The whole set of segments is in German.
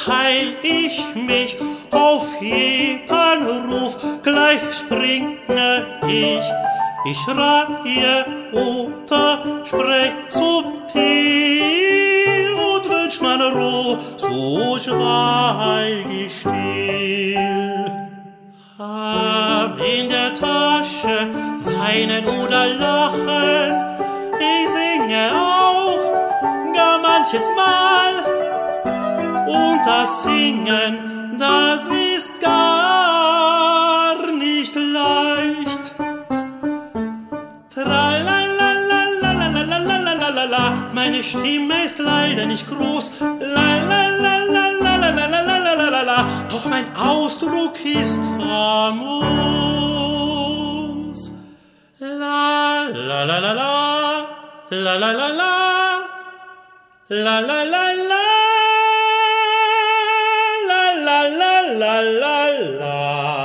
heil ich mich auf jeden Ruf, gleich springe ich schreie oder sprech subtil und wünsch man Ruhe, so schweig ich still. Hab in der Tasche weinen oder lachen, ich singe auch gar manches Mal. Und das Singen, das ist gar nicht leicht. Tralalalalalalalalalalala, meine Stimme ist leider nicht groß. Lalalalalalalalalala, doch mein Ausdruck ist famos. La la la la la, la la la la, la la la la. La la la.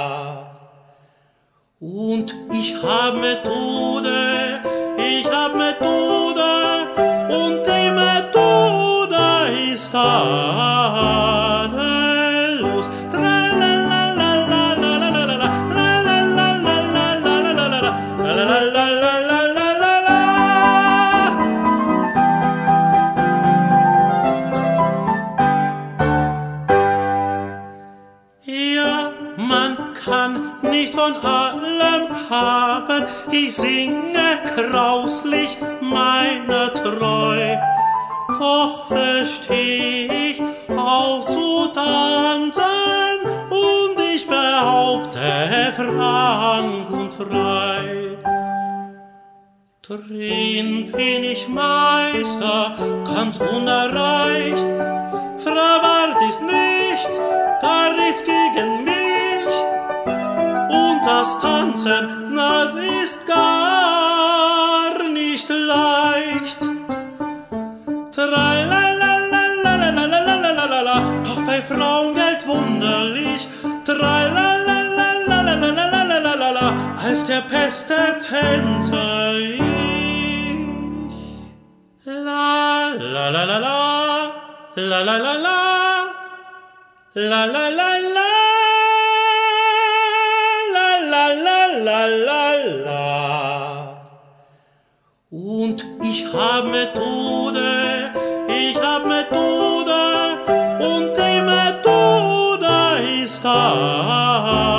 Und ich hab Methode und die Methode ist tadellos. Ja, man kann nicht von allem haben, ich singe grauslich meiner treu. Doch versteh ich auch zu tanzen und ich behaupte frank und frei. Drin bin ich Meister, ganz unerreicht, Frabart ist nichts, gar nichts gegen mich. Und das Tanzen, das ist gar nicht leicht. Tralalalalalalalala, doch bei Frauen gilt wunderlich. Tralalalalalalalala, als der beste Tänzer ich. La la la la la, la la la la, la la la la. La la la. Und ich hab Methode und die Methode ist da.